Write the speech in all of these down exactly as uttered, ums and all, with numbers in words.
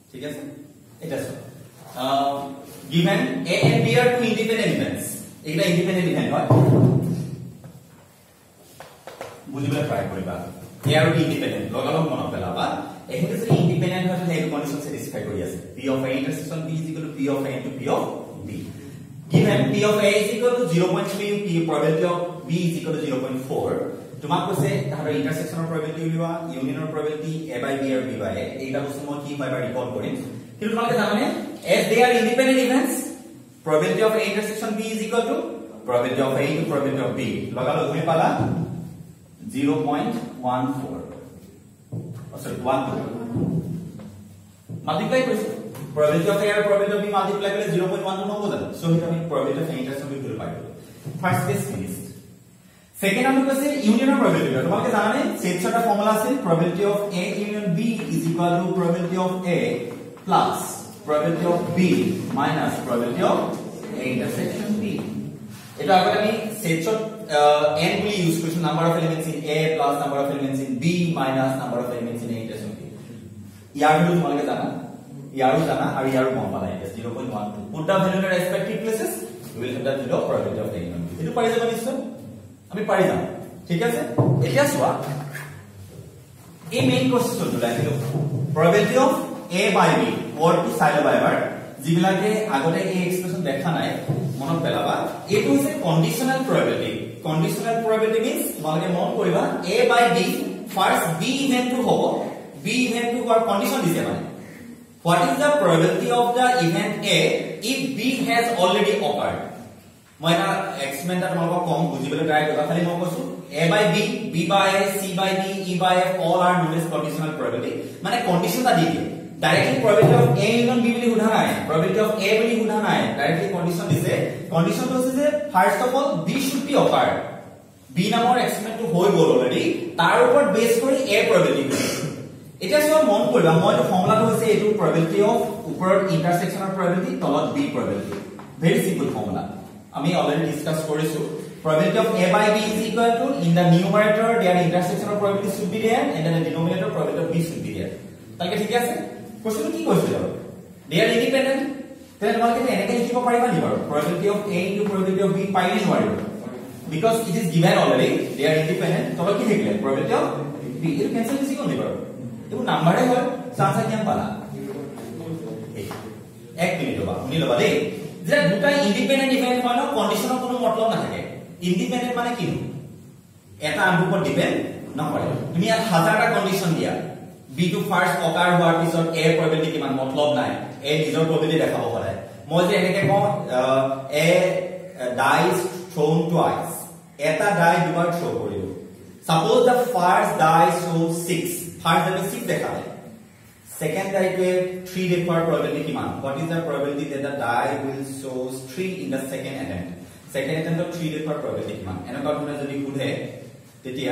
ঠিক আছে এটা সব given a and b are two independent events এটা independent event হয় বুঝিবলৈ ট্রাই কৰিবা a আৰু b independent লগালগ মনত পেলাবা এহেতে যদি independent হয় তাহলে এই কন্ডিশন স্যাটিসফাই কৰি আছে p of a intersection b is equal to p of a into p of b given p of a is equal to zero point three p probability of b is equal to zero point four তোমাক কৈছে তাহলে ইন্টারসেকশনৰ probability উলিওৱা ইউনিয়নৰ probability a by b আৰু b by a এইটা বস্তু মই কি হয় বা ৰিকল কৰিম কিন্তু তোমালোকে জানানে as they are independent events probability of a intersection b is equal to probability of a into probability of b লগালগ তুমি পালা zero point one four oh sorry one two multiply কৰিছে probability of a আৰু probability of b multiply কৰিলে zero point one two হ'ব জানো so এটা আমি probability of a intersection b ধৰি পাইছো first case finished second আমি কৈছে ইউনিয়নৰ probability তোমালোকে জানানে সেটছ এটা ফৰ্মুলা আছে probability of a union b is equal to probability of a plus probability of b minus probability of a intersection b এটা আগতে আমি সেটছত n বুলি ইউজ কৰিছো number of elements in a plus number of elements in b minus number of elements in a intersection b ইয়াৰ value তোমালোকে জানা ইয়াৰো জানা আৰু ইয়াৰো গম পালা এটা zero point one two put the value in the respective places you will have the zero probability of a union b এটো পাৰি যাব নিশ্চয় আমি পাৰি যাম ঠিক আছে এতিয়া চোৱা এই মেইন কোৱেশ্চনটো লাগিলো probability of a by b or to চাই লবা এবাৰ যিবিলাকে আগতে এই এক্সপ্ৰেছন দেখা নাই মনত পেলাবা এটো হৈছে conditional probability conditional probability means তোমালোকে মন কৰিবা a by b first b event two হ'ব b ইভেন্ট টু হোৱাৰ কন্ডিশন দিছে মানে what is the probability of the event a if b has already occurred মই না এক্সপেৰিমেন্ট এটা তোমালোকক কম বুজিবলৈ ট্রাই কৰিবা খালি মই কৈছো a by b b by a c by d e by f all are known as conditional probability মানে কন্ডিশন টা দি দিয়ে directly probability of a union b বুলি উঠা নাই probability of a বুলি উঠা নাই ডাইরেক্টলি কন্ডিশন দিছে কন্ডিশন তো হৈছে যে first of all b should be occurred b নামৰ এক্সপেৰিমেন্ট টো হৈ গল অলৰেডি তাৰ ওপৰত বেস কৰি a probability এটা সব মন কৰিবা মই তো ফৰ্মুলাটো হৈছে এটো probability of ওপৰত ইন্টারসেকশনৰ probability তলত b probability very simple formula আমি অলরেডি ডিসকাস কৰিছো probability of a by b is equal to in the numerator their intersection probability should be there and in the denominator probability of b should be there তাহলে ঠিক আছে কোশ্চেনটো কি কৈছিল they are independent তেনে তোমালোকে এনেকৈ লিখিব পাৰিবা নি বাৰু probability of a into probability of b পাইলে নোৱাৰিব because it is given already they are independent তলত কি থাকিলে probability of b এর ক্যান্সেল দিছি কোন দিবাৰ এটো নাম্বাৰে হয় চান্সা কিমান পালা এক মিনিট লবা শুনি লবা দেই যে দুটা ইন্ডিপেন্ডেন্ট ইভেন্ট হয় না কন্ডিশনৰ কোনো মতলব নাথাকে ইন্ডিপেন্ডেন্ট মানে কি এটা আনটোৰ ওপৰত ডিপেন্ড নকৰে তুমি ইয়াত হাজাৰটা কন্ডিশন দিয়া b টু ফার্স্ট অকাৰ হোৱাৰ পিছত a probability কিমান মতলব নাই a নিজৰ probability দেখাব পাৰে মই যে এনেকে কওঁ a dice thrown twice এটা die দুবাৰ থ্ৰো কৰিলো suppose the first die shows six first die six দেখালে second die to three দেখাৰ probability কিমান what is the probability that the die will shows three in the second attempt second attempt of three দেখাৰ probability কিমান এনেকুৱা ধৰণে যদি সোধে তেতিয়া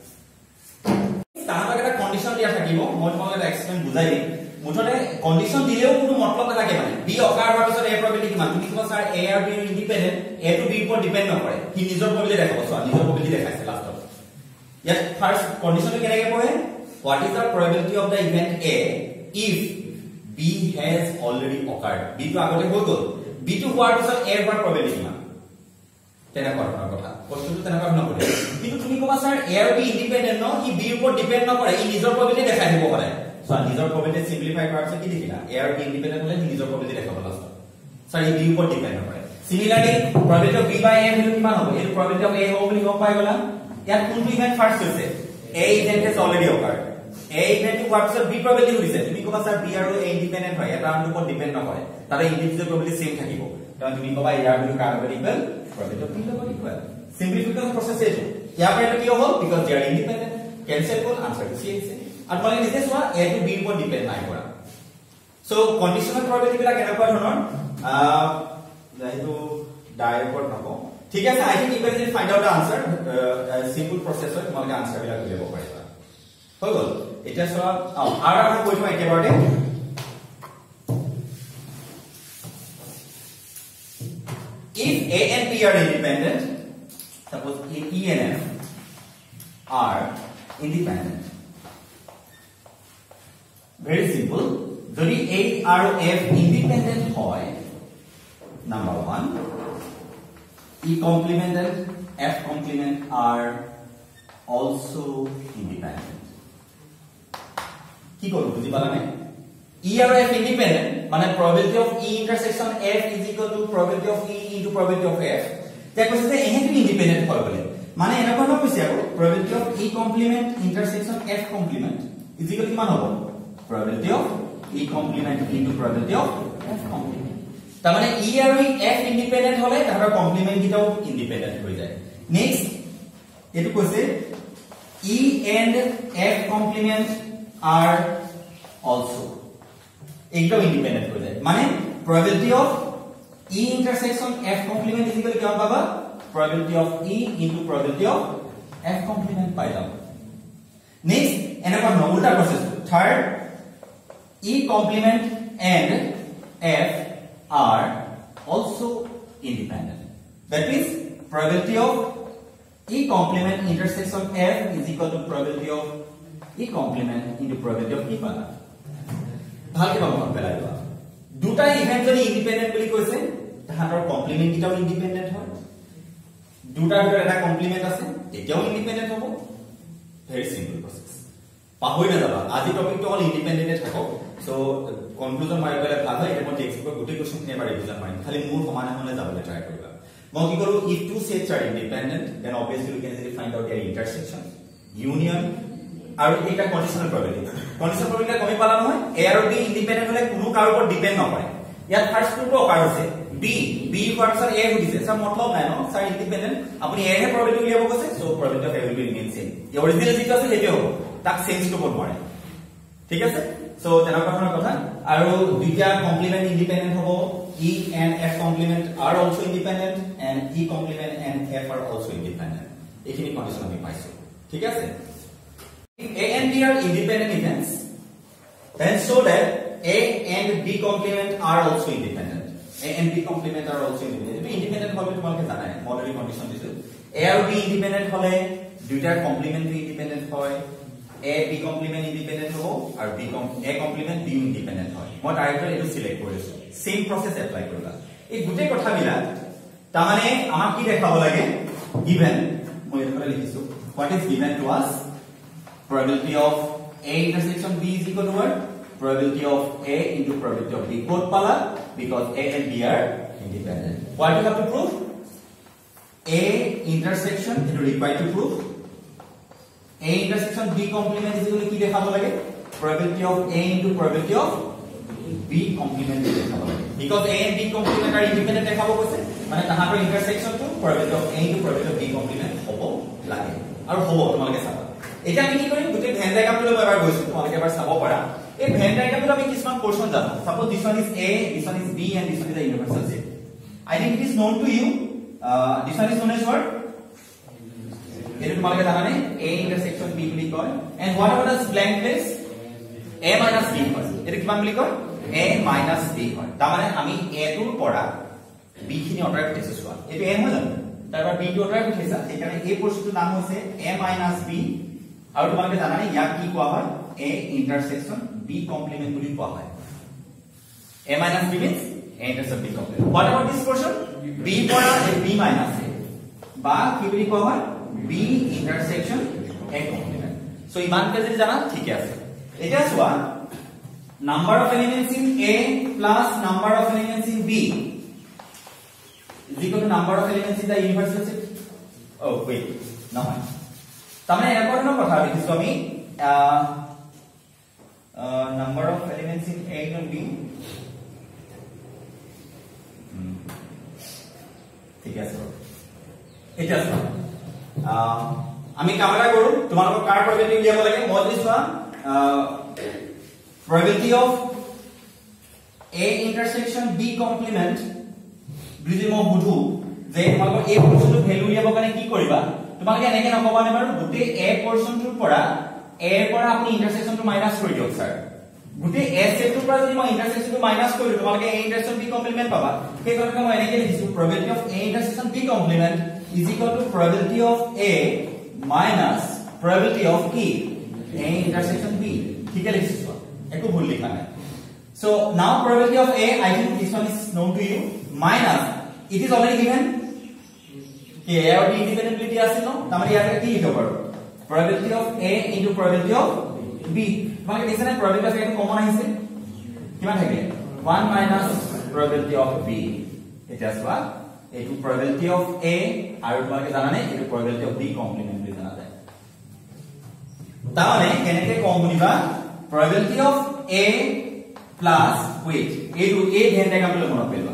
তাহলে এটা কন্ডিশন দিয়া থাকিব মই তোমাক এটা এক্সপ্লেইন বুজাই দিম মুঠতে কন্ডিশন দিলেও কোনো মতলব নাথাকে মানে বি অকাৰ হোৱাৰ পিছত এ probability কিমান তুমি কিবা স্যাৰ এ আৰু B independent A to B ওপৰত ডিপেন্ড নকৰে কি নিজৰ probability দেখাব স্যাৰ নিজৰ probability দেখাইছে লাষ্টত ইয়াত ফার্স্ট কন্ডিশনটো কেনেকৈ পঢ়ে what is the probability of the event a if b has already occurred b তো আগতে হৈ গল b to হোৱাৰ পিছত a হোৱাৰ probability কিমান তেনেকুৱা ধৰণৰ কথা কোশ্চেনটো তেনেকুৱা নকৰে কিন্তু তুমি কবা স্যাৰ a আৰু b ইন্ডিপেন্ডেন্ট ন ই b ওপৰত ডিপেন্ড নকৰে ই নিজৰ probability দেখাই দিব পাৰে সো নিজৰ probability সিম্পলিফাই কৰাৰ পিছত কি দেখিলা a আৰু b ইন্ডিপেন্ডেন্ট হলে নিজৰ probability দেখাব লাষ্ট স্যাৰ ই b ওপৰত ডিপেন্ড নকৰে similarly probability of b by a value কিমান হ'ব এই probability of a হ'ব বুলি গম পাই গলা ইয়াত কোনটো ইভেন্ট ফাৰ্স্ট হৈছে a event has already occurred a event হোৱাৰ পিছত b probability হৈছে তুমি কবা স্যাৰ b আৰু a ইন্ডিপেন্ডেন্ট হয় এটা আনটোৰ ওপৰত ডিপেন্ড নকৰে তাৰে ইন্ডিভিজুৱেল probability সেম থাকিব কাৰণ তুমি কবা ইয়াৰ ভ্যালু কাৰ লগত ইকুৱেল probability of b লগত equal simplification process is here by the whole because they are independent cancel all answer to c is and only this one a to b upon depend nai kora so conditional probability bila kenakwa dhৰণৰ uh যেহেতু die upon nako ঠিক আছে I think you can find out the answer uh, a simple process হয় তোমালোকে answer bila উলিয়াব পাৰিবা হৈ গল এটা সব আৰু আমি কৈছো একেবাৰে if a and b are independent suppose a, e and f are independent very simple যদি A আৰু F ইন্ডিপেন্ডেন্ট হয় number one E complement and F complement are also independent কি করব বুঝি পালানে E আৰু F independent মানে probability of E intersection F is equal to probability of E into probability of F তে কৈছে যে এহেতি independent হয় বলে মানে এনেকুৱা ন কৈছে আৰু probability of E complement intersection F complement is equal to কিমান হ'ব probability of E complement into probability of F complement তাৰ মানে E আৰু F independent হলে তাহাঁতৰ complement গিটাও independent হৈ যায় next এটো কৈছে E and F complement are also একদম independent হৈ যায় মানে probability of E intersection F complement is equal to কিমান পাবা probability of E into probability of F complement পাই যাম next এনেকুৱা ন উল্টা process third E complement and F are also independent that means probability of E complement intersection F is equal to probability of E complement into probability of E পালা ভালকে মনত পেলাই লোৱা দুটা ইভেন্ট যদি ইন্ডিপেন্ডেন্ট বুলি কৈছে তাহাঁতৰ কমপ্লিমেন্ট কিটাও ইন্ডিপেন্ডেন্ট হয় দুটাৰ ভিতৰত এটা কমপ্লিমেন্ট আছে এতিয়াও ইন্ডিপেন্ডেন্ট হ'ব ভেৰি সিম্পল প্ৰসেস পাহৰি নাযাবা আজি টপিকটো অল ইন্ডিপেন্ডেন্টে থাকক সো কনক্লুজন মাৰিবলৈ ভাল হয় এটা টেক্সটবুকৰ গোটেই কোৱেশ্চন এবাৰ ৰিভিজন মাৰিম খালি মোৰ সমানে সমানে যাবলৈ ট্ৰাই কৰিবা মই কি কৰো if two sets are independent then obviously we can easily find out their intersection union আৰু এটা কন্ডিশনাল প্ৰবাবিলিটি কন্ডিশনাল প্ৰবাবিলিটি কমি পালা নহয় A আৰু B ইন্ডিপেন্ডেন্ট হলে কোনো কাৰো ওপৰত ডিপেন্ড নকৰে ইয়াত ফাৰ্স্ট টুটো অকাৰ হৈছে B B ফাংশন A হৈছে সব মতলব নাই ন স্যাৰ ইন্ডিপেন্ডেন্ট আপুনি A হে প্ৰবাবিলিটি উলিয়াব কৈছে so probability of A will be remain same এই অৰিজিনাল যেটো আছে হেটো হ'ব তাক চেঞ্জ কৰিব নোৱাৰে ঠিক আছে সো তেনেকুৱা ধৰণৰ কথা আৰু দুইটা কমপ্লিমেন্ট ইন্ডিপেন্ডেন্ট হ'ব E and F complement are also independent and E complement and F are also independent এইখিনি কন্ডিশন আমি পাইছো ঠিক আছে if A and B are independent events then show that A and B complement are also independent A and B complement are also independent if independent হলে তোমাকে জানাই মডেলি condition দিছো A আৰু B independent হলে দুইটাৰ কমপ্লিমেন্টারি ইন্ডিপেন্ডেন্ট হয় A B complement independent হ'ব আৰু B A complement B independent হয় মই ডাইৰেক্টলি এটো সিলেক্ট কৰিছো সেম প্ৰসেস এপ্লাই কৰিবা এই গুটে কথা মিলা তাৰ মানে আমাক কি দেখাব লাগে given মই এটো লিখিছো what is given to us probability of A intersection B is equal to what probability of A into probability of B both pala because A and B are independent what you have to prove A intersection it required to prove A intersection B complement is equal to কি দেখাব লাগে probability of A into probability of B complement দেখাব লাগে because A and B complement are independent দেখাব কৈছে মানে তাহাঁতৰ intersection to probability of A into probability of B complement হ'ব লাগে আৰু হ'ব তোমালোকে চাবা এটা আমি কি কৰিম দুটা ভেন ডায়াগ্ৰামটো এবাৰ গৈছো তোমালোকে এবাৰ চাব পাৰা এই ভেন ডায়াগ্ৰামটো আমি কিছুমান পোৰশন জানো suppose this one is A this one is B and this one is a universal set I think it is known to you uh, this one is known as what এটো তোমালোকে জানানে A intersection B বুলি কয় and what about this blank place A minus B হয় এটো কিমান বুলি কয় A minus B হয় তাৰ মানে আমি A টোৰ পৰা B খিনি অৰ্ডাৰ কৰিছো চোৱা এটো A হয় জানো তাৰপৰা B টো অৰ্ডাৰ কৰিছা সেইকাৰণে এই পোৰশনটোৰ নাম হৈছে A minus B আৰু তোমালোকে জানানে ইয়াক কি কোৱা হয় A intersection B complement বুলি কোৱা হয় A minus B means A intersection B complement what about this portion B পৰা B minus A বা কি বুলি কোৱা হয় B intersection A complement so ইমান কেজি জানা ঠিক আছে এটা চোৱা number of elements in A plus number of elements in B is equal to number of elements in the universal set oh wait নহয় তাহলে এরকম একটা কথা লিখিছো আমি number of elements in A and B ঠিক আছে এটা আছে আমি কামরা করু তোমালোক কার প্রবাবিলিটি উলিয়াব লাগে মই দিছো probability of A intersection B complement যদি মই বুঝু যে তোমালোক এই পোরশনটো ভ্যালু উলিয়াব কাৰণে কি কৰিবা তোমালোকে এনেকে নকবা নে বাৰু গুটে A পোরশনটোৰ পৰা A ৰ পৰা আপুনি ইন্টারসেকশনটো মাইনাস কৰি দিয়ক স্যার গুটে A সেটটোৰ পৰা যদি মই ইন্টারসেকশনটো মাইনাস কৰিলো তোমালোকে A intersection B complement পাবা সেই কাৰণে মই এনেকে লিখিছো probability of A intersection B complement is equal to probability of A minus probability of কি A intersection B ঠিক আছে লিখিছো একো ভুল লিখা নাই So now probability of A, I think this one is known to you, minus, it is already given, A और B independently আছে ন, তাহলে ইয়াতে কি লিখব পাৰো? Probability of A into probability of B, মানে দিছে না probability of A টো কমন আহিছে, কিমান থাকে? one minus probability of B, এটা চোৱা, এইটো probability of A আৰু তোমালোকে জানা নে এইটো probability of B complement বুলি জানা যায়। তাহলে কেনেকে কম বুলিবা? Probability of A plus wait, এইটো A ভেন ডায়াগ্ৰামটো মনত পেলোৱা,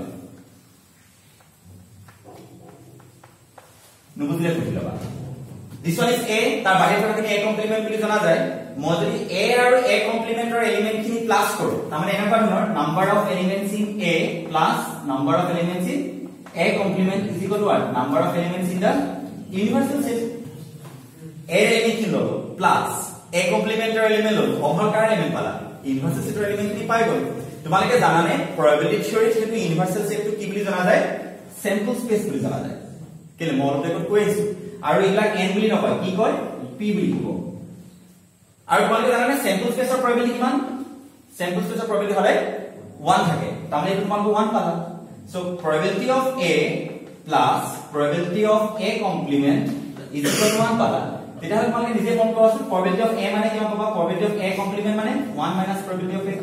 নুবুজিলে বুজি লবা। This one is A, তাৰ বাহিৰ থকাখিনি A complement বুলি জনা যায়। মই যদি A আৰু A complementৰ এলিমেন্ট খিনি প্লাস কৰো, তাৰমানে এনেকুৱা ধৰণৰ number of elements in A plus number of elements in A complement is equal to what? Number of elements in the universal set. A element খিনি ললো plus A complementৰ এলিমেন্ট ললো, অভাৰকাৰ এলিমেন্ট পালা, universal set এলিমেন্ট খিনি পাই গল। তোমালোকে জানানে probability theory টো universal set টো কি বুলি জনা যায়? Sample space বুলি জনা যায়। কেলে মলত দেখো কৈছো আৰু ইলাক n বুলি নকয়, কি কয়? p বুলি কব। আৰু তোমালোকে জানানে sample space of probability কিমান? Sample space of probability হলে one থাকে, তাহলে এইটো তোমালোকে one পালা। So probability of A plus probability of A complement is equal to one পালা। তেতিয়া হলে তোমালোকে নিজে মন কৰাচোন probability of A মানে কিমান পাবা? Probability of A complement মানে one minus probability of A।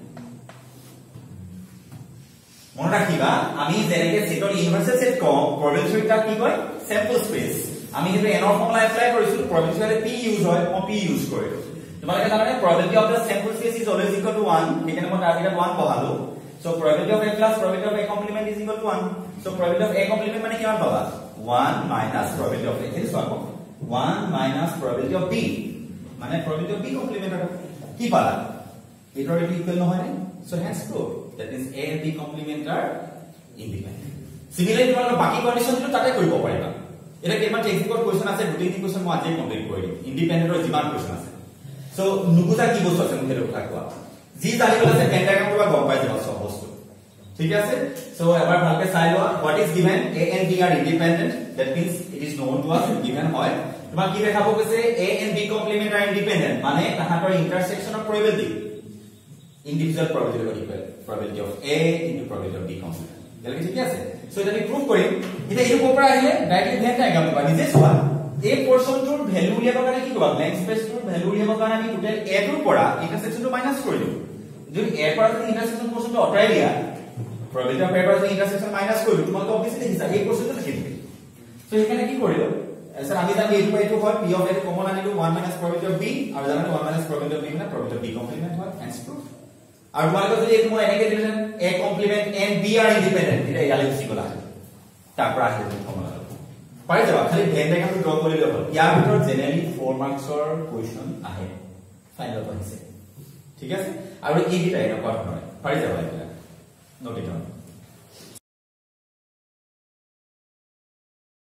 মনে রাখিবা আমি যেনেকে সেটৰ ইউনিভার্সাল সেট কম, probability টা কি কয়? sample space। আমি হেতু n ৰ ফৰ্মুলা এপ্লাই কৰিছো, probability হলে p ইউজ হয়, মই p ইউজ কৰিলো। তোমালোকে জানানে probability of the sample space is always equal to one, এখানে মই টার্গেট one বহালো। So probability of A plus probability of A complement is equal to one. So probability of A complement মানে কিমান পাবা? one minus probability of A, এই সব one minus probability of B, মানে probability of B complement আৰু কি পালা? এটাৰ এটো ইকুয়াল নহয় নে? So hence true, that means A and B complement are independent. Similarly তোমালোকে বাকি কন্ডিশনটো তাতে কৰিব পাৰিবা। এটা কেইমান টেকনিকৰ কোৱেশ্চন আছে, দুই তিন কোৱেশ্চন মই আজি কমপ্লিট কৰি দিম, ইন্ডিপেন্ডেন্টৰ যিমান কোৱেশ্চন আছে। সো নুবুজা কি বস্তু আছে মুখেৰ কথা কোৱা, যি জানিব আছে পেন্টাগ্ৰামটো বা গম পাই যাবা সব বস্তু, ঠিক আছে? সো এবাৰ ভালকে চাই লোৱা, what is given? A and B are independent, that means it is known to us, given হয়। তোমাক কি দেখাব কৈছে? A and B complement are independent, মানে তাহাঁতৰ intersection of probability, individual probability of equal probability of A into probability of B complement, এটাকে ঠিক আছে? সো এটা আমি প্রুভ কৰিম। এটা এই ওপৰ আহিলে ডাইৰেক্টলি ভেন ডায়াগ্ৰাম পাবা, নিজে চোৱা। এই পোরশনটোৰ ভ্যালু উলিয়াবৰ কাৰণে কি কৰিবা? ব্ল্যাঙ্ক স্পেসটোৰ ভ্যালু উলিয়াবৰ কাৰণে আমি টোটাল A টোৰ পৰা ইন্টারসেকশনটো মাইনাস কৰি দিম। যদি A পৰা যদি ইন্টারসেকশন পোরশনটো অতৰাই দিয়া, probability of A পৰা যদি ইন্টারসেকশন মাইনাস কৰি দিম, তোমালোকে অবভিয়াসলি দেখিছা এই পোরশনটো লিখি দিবি। সো এখানে কি কৰিলো? স্যার আমি জানি এইটো এইটো হয়, p of A টো কমন আনিলো, one minus probability of B, আৰু জানো one minus probability of B মানে probability of B complement হয়, hence proof। আৰু তোমালোকে যদি এইটো মই এনেকে দিলেন A complement and B are independent, এটা ইয়ালে গুচি গলা, তাৰ পৰা আহিলে ফৰ্মুলা পাই যাবা। খালি ভেন ডায়াগ্ৰামটো ড্ৰ কৰিলে হ'ল। ইয়াৰ ভিতৰত জেনেৰেলি four মাৰ্কছৰ কোৱেশ্চন আহে, ফাইনেল আহিছে, ঠিক আছে? আৰু এই গিটা এনেকুৱা ধৰণৰ পাই যাবা, এটা নোট ডাউন।